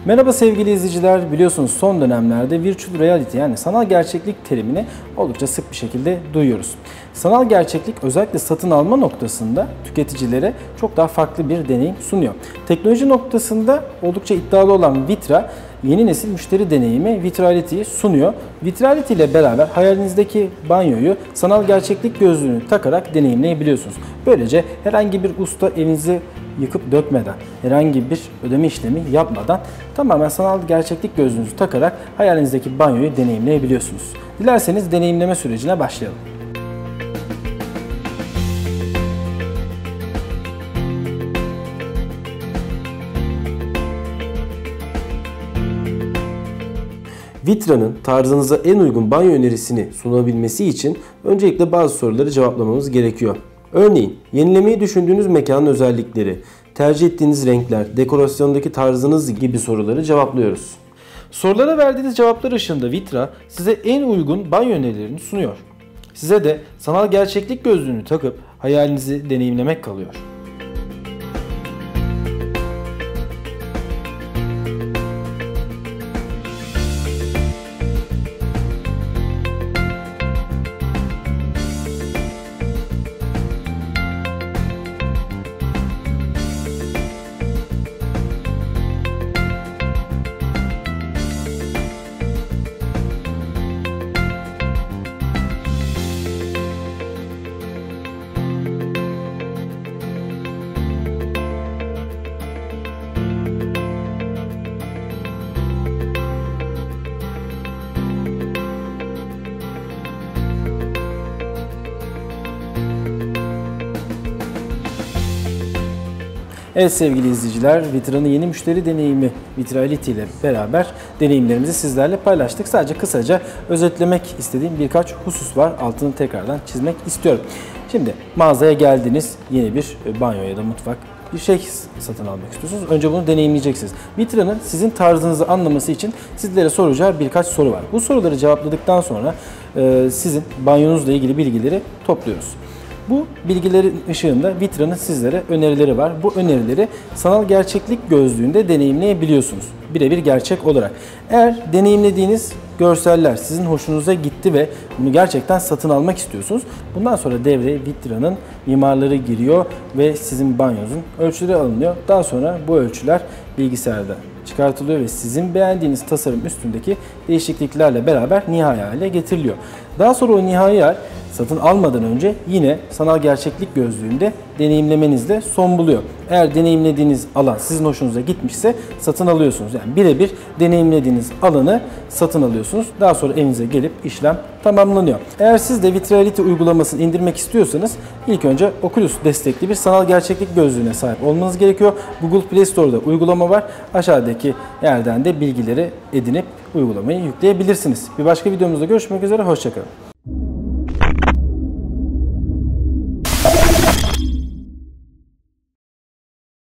Merhaba sevgili izleyiciler, biliyorsunuz son dönemlerde virtual reality yani sanal gerçeklik terimini oldukça sık bir şekilde duyuyoruz. Sanal gerçeklik özellikle satın alma noktasında tüketicilere çok daha farklı bir deneyim sunuyor. Teknoloji noktasında oldukça iddialı olan Vitra, yeni nesil müşteri deneyimi Vitrality'yi sunuyor. Vitrality ile beraber hayalinizdeki banyoyu sanal gerçeklik gözlüğünü takarak deneyimleyebiliyorsunuz. Böylece herhangi bir usta evinizi yıkıp dökmeden, herhangi bir ödeme işlemi yapmadan tamamen sanal gerçeklik gözlüğünüzü takarak hayalinizdeki banyoyu deneyimleyebiliyorsunuz. Dilerseniz deneyimleme sürecine başlayalım. Vitra'nın tarzınıza en uygun banyo önerisini sunabilmesi için öncelikle bazı soruları cevaplamamız gerekiyor. Örneğin, yenilemeyi düşündüğünüz mekanın özellikleri, tercih ettiğiniz renkler, dekorasyondaki tarzınız gibi soruları cevaplıyoruz. Sorulara verdiğiniz cevaplar ışığında Vitra size en uygun banyo önerilerini sunuyor. Size de sanal gerçeklik gözlüğünü takıp hayalinizi deneyimlemek kalıyor. Evet sevgili izleyiciler, Vitra'nın yeni müşteri deneyimi Vitrality ile beraber deneyimlerimizi sizlerle paylaştık. Sadece kısaca özetlemek istediğim birkaç husus var. Altını tekrardan çizmek istiyorum. Şimdi mağazaya geldiniz, yeni bir banyo ya da mutfak bir şey satın almak istiyorsunuz. Önce bunu deneyimleyeceksiniz. Vitra'nın sizin tarzınızı anlaması için sizlere soracağı birkaç soru var. Bu soruları cevapladıktan sonra sizin banyonuzla ilgili bilgileri topluyoruz. Bu bilgilerin ışığında Vitra'nın sizlere önerileri var. Bu önerileri sanal gerçeklik gözlüğünde deneyimleyebiliyorsunuz. Birebir gerçek olarak. Eğer deneyimlediğiniz görseller sizin hoşunuza gitti ve bunu gerçekten satın almak istiyorsunuz, bundan sonra devreye Vitra'nın mimarları giriyor ve sizin banyonuzun ölçüleri alınıyor. Daha sonra bu ölçüler bilgisayarda çıkartılıyor ve sizin beğendiğiniz tasarım üstündeki değişikliklerle beraber nihai hale getiriliyor. Daha sonra o nihai hal satın almadan önce yine sanal gerçeklik gözlüğünde deneyimlemenizde son buluyor. Eğer deneyimlediğiniz alan sizin hoşunuza gitmişse satın alıyorsunuz. Yani birebir deneyimlediğiniz alanı satın alıyorsunuz. Daha sonra evinize gelip işlem tamamlanıyor. Eğer siz de Vitrality uygulamasını indirmek istiyorsanız ilk önce Oculus destekli bir sanal gerçeklik gözlüğüne sahip olmanız gerekiyor. Google Play Store'da uygulama var. Aşağıdaki yerden de bilgileri edinip uygulamayı yükleyebilirsiniz. Bir başka videomuzda görüşmek üzere. Hoşça kalın.